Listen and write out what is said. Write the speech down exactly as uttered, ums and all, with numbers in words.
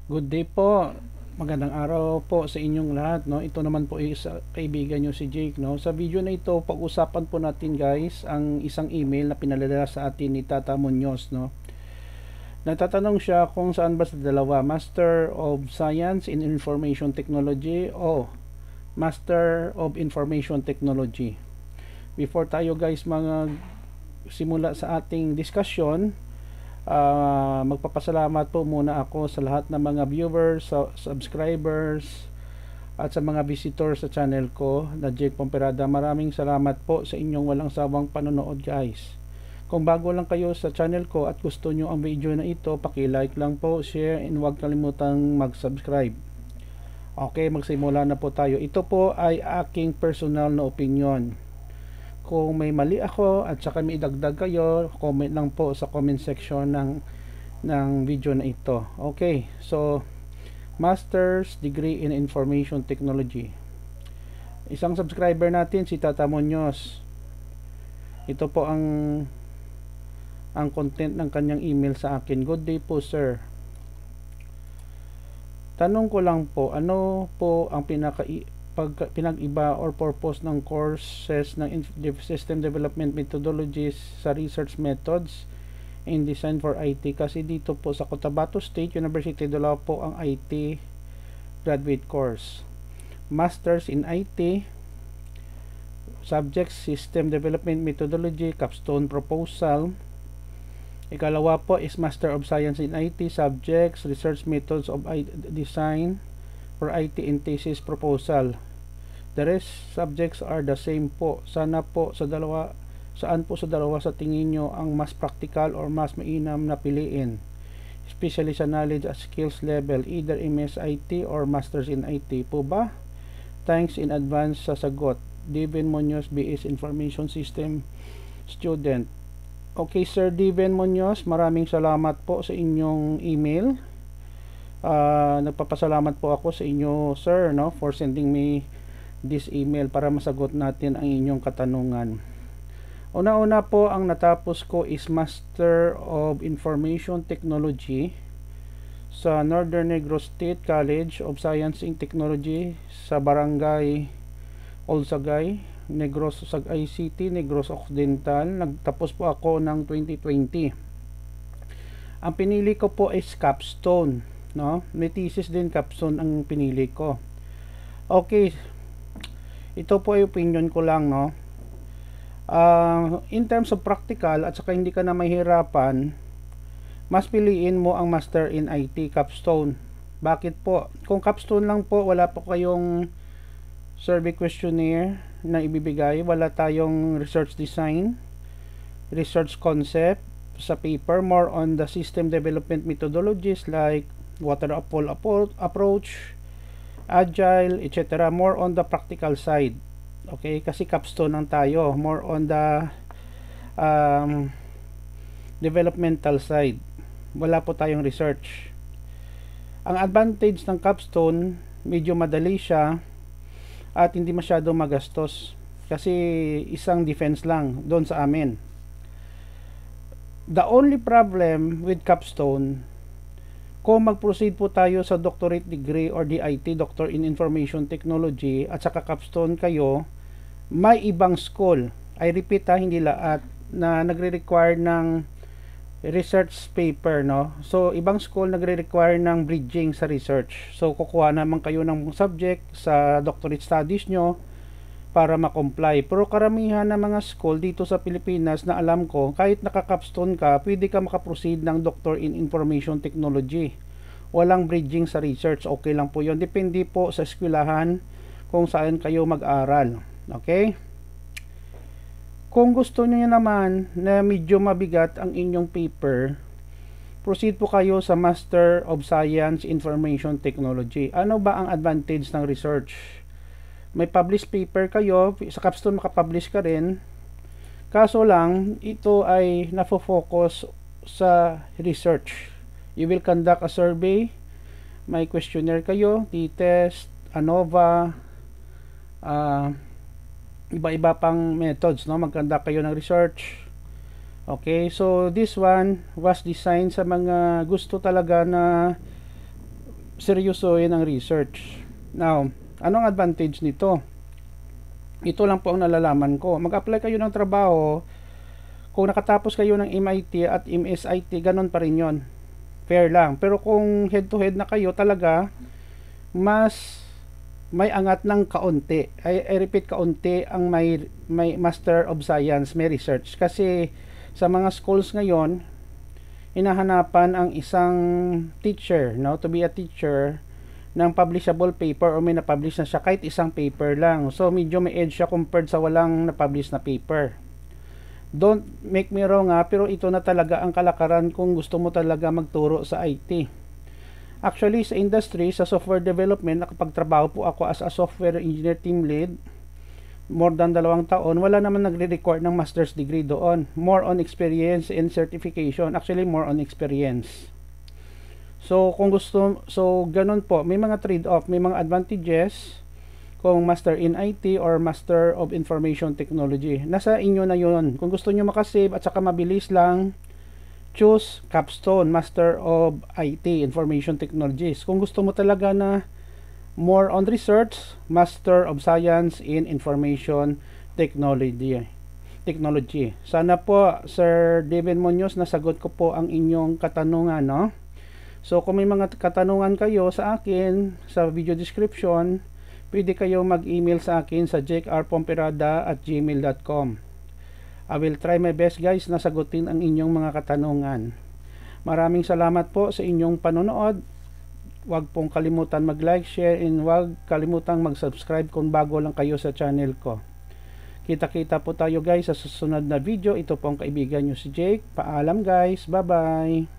Good day po. Magandang araw po sa inyong lahat, no. Ito naman po is uh, kaibigan niyo si Jake, no. Sa video na ito, pag-usapan po natin, guys, ang isang email na pinadala sa atin ni Tata Munoz, no. Nagtatanong siya kung saan ba sa Dalawa, Master of Science in Information Technology o Master of Information Technology. Before tayo, guys, mga simula sa ating discussion, Uh, magpapasalamat po muna ako sa lahat ng mga viewers, sa subscribers at sa mga visitors sa channel ko na Jake Pomperada. Maraming salamat po sa inyong walang sawang panonood, guys. Kung bago lang kayo sa channel ko at gusto nyo ang video na ito, paki-like lang po, share, and huwag kalimutang mag-subscribe. Okay, magsimula na po tayo. Ito po ay aking personal na opinion. Kung may mali ako at saka may idagdag kayo, comment lang po sa comment section ng ng video na ito. Okay, so Master's Degree in Information Technology. Isang subscriber natin si Tata Munoz. Ito po ang ang content ng kanyang email sa akin. Good day po, sir. Tanong ko lang po, ano po ang pinaka pag pinag-iba or purpose ng courses ng system development methodologies sa research methods in design for I T? Kasi dito po sa Cotabato State University, Dalawa po ang I T graduate course. Masters in I T, subject system development methodology, capstone proposal. Ikalawa po is Master of Science in I T, subjects research methods of I T design for I T and thesis proposal. The rest subjects are the same po. Sana po sa dalawa, saan po sa dalawa sa tingin nyo ang mas practical or mas mainam na piliin? Especially sa knowledge at skills level, either M S I T or Masters in I T po ba? Thanks in advance sa sagot. Devin Munoz, B S Information System student. Okay, Sir Devin Munoz, maraming salamat po sa inyong email. Uh, nagpapasalamat po ako sa inyo, sir, no, for sending me this email para masagot natin ang inyong katanungan. Una-una po, ang natapos ko is Master of Information Technology sa Northern Negros State College of Science and Technology sa Barangay Olsagay, Negros Sagay City, Negros Occidental. Nagtapos po ako ng twenty twenty. Ang pinili ko po is capstone, no? May thesis din, capstone ang pinili ko. Okay, ito po ay opinion ko lang, no. Uh, in terms of practical at saka hindi ka na mahirapan, mas piliin mo ang Master in I T capstone. Bakit po? Kung capstone lang po, wala po kayong survey questionnaire na ibibigay, wala tayong research design, research concept sa paper, more on the system development methodologies like waterfall approach, agile, et cetera. More on the practical side. Okay, kasi capstone lang tayo, more on the um, developmental side. Wala po tayong research. Ang advantage ng capstone, medyo madali siya at hindi masyadong magastos kasi isang defense lang doon sa amin. The only problem with capstone, kung mag-proceed po tayo sa doctorate degree or D I T, Doctor in Information Technology, at saka capstone kayo, may ibang school, I repeat ha, hindi lahat, na nagre-require ng research paper, no? So, ibang school nagre-require ng bridging sa research. So, kukuha naman kayo ng subject sa doctorate studies nyo para ma-comply. Pero karamihan ng mga school dito sa Pilipinas na alam ko, kahit naka-capstone ka, pwede ka makaproceed ng Doctor in Information Technology. Walang bridging sa research, okay lang po yun. Depende po sa eskwelahan kung saan kayo mag-aral. Okay? Kung gusto niyo naman na medyo mabigat ang inyong paper, proceed po kayo sa Master of Science Information Technology. Ano ba ang advantage ng research? May published paper kayo, sa capstone makapublish ka rin. Kaso lang, ito ay nafo-focus sa research. You will conduct a survey, may questionnaire kayo, t-test, ANOVA, uh, iba-iba pang methods, no? Mag-conduct kayo ng research. Okay, so this one was designed sa mga gusto talaga na seryosohin ang research. Now, anong advantage nito? Ito lang po ang nalalaman ko. Mag-apply kayo ng trabaho, kung nakatapos kayo ng M I T at M S I T, ganun pa rin yon. Fair lang. Pero kung head to head na kayo talaga, mas may angat ng kaunti. I, I repeat, kaunti ang may, may Master of Science, may research. Kasi sa mga schools ngayon, hinahanapan ang isang teacher, no, to be a teacher ng publishable paper o may na-publish na siya kahit isang paper lang. So medyo may edge siya compared sa walang na-publish na paper. Don't make me wrong ha, pero ito na talaga ang kalakaran kung gusto mo talaga magturo sa I T. Actually, sa industry, sa software development, nakapagtrabaho po ako as a software engineer team lead more than dalawang taon. Wala naman nagre-record ng master's degree doon. More on experience and certification. Actually, more on experience. So, kung gusto, so ganun po, may mga trade-off, may mga advantages kung Master in I T or Master of Information Technology. Nasa inyo na yun. Kung gusto nyo makasave at saka mabilis lang, choose Capstone, Master of I T, Information Technologies. Kung gusto mo talaga na more on research, Master of Science in Information Technology. Technology. Sana po, Sir David Munoz, nasagot ko po ang inyong katanungan, no? So, kung may mga katanungan kayo sa akin, sa video description, pwede kayo mag-email sa akin sa jake r pomperada at gmail dot com. I will try my best guys na sagutin ang inyong mga katanungan. Maraming salamat po sa inyong panonood. Huwag pong kalimutan mag-like, share, and huwag kalimutang mag-subscribe kung bago lang kayo sa channel ko. Kita-kita po tayo guys sa susunod na video. Ito po ang kaibigan nyo si Jake. Paalam guys. Bye-bye.